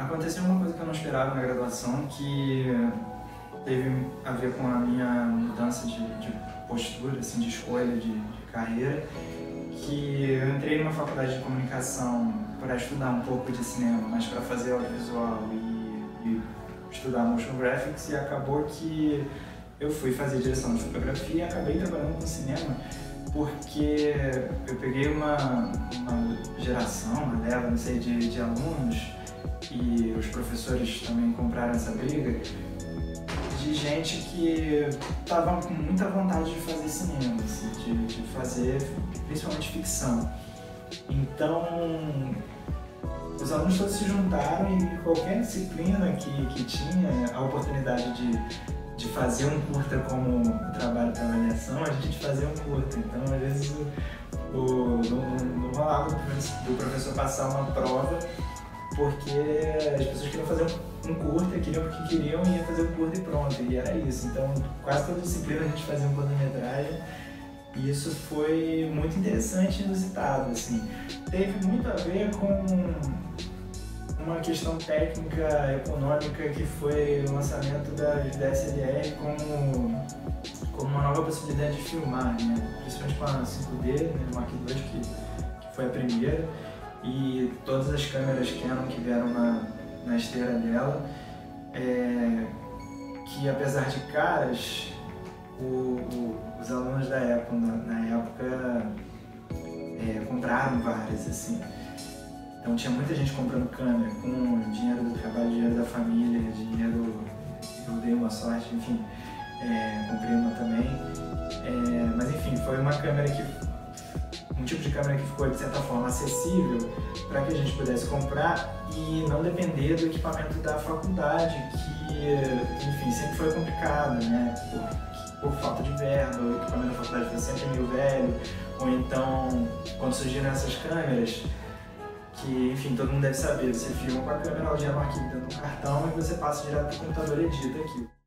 Aconteceu uma coisa que eu não esperava na graduação, que teve a ver com a minha mudança de postura, assim, de escolha de carreira, que eu entrei numa faculdade de comunicação para estudar um pouco de cinema, mas para fazer audiovisual e estudar motion graphics, e acabou que eu fui fazer direção de fotografia e acabei trabalhando com cinema, porque eu peguei uma geração, uma leva, não sei, de alunos, e os professores também compraram essa briga, de gente que estava com muita vontade de fazer cinema, assim, de fazer principalmente ficção. Então, os alunos todos se juntaram e qualquer disciplina que tinha a oportunidade de fazer um curta como trabalho para avaliação, a gente fazia um curta. Então, às vezes, não rolava do professor passar uma prova, porque as pessoas queriam fazer um curta, queriam porque queriam e ia fazer um curta e pronto, e era isso. Então, quase toda disciplina a gente fazia um curta-metragem, e isso foi muito interessante e inusitado, assim. Teve muito a ver com uma questão técnica, econômica, que foi o lançamento da DSLR como uma nova possibilidade de filmar, né? Principalmente com a 5D, né, Mark II, que foi a primeira, e todas as câmeras Canon que vieram na esteira dela, que apesar de caras, os alunos da época, na época, compraram várias, assim. Então tinha muita gente comprando câmera com dinheiro do trabalho, dinheiro da família, dinheiro, eu dei uma sorte, enfim, comprei uma também. Mas enfim, foi uma câmera um tipo de câmera que ficou de certa forma acessível para que a gente pudesse comprar e não depender do equipamento da faculdade, que enfim, sempre foi complicado, né? Por falta de verba, o equipamento da faculdade foi sempre meio velho, ou então, quando surgiram essas câmeras, que, enfim, todo mundo deve saber, você filma com a câmera, ela gera um arquivo dentro do cartão e você passa direto para o computador e edita aquilo.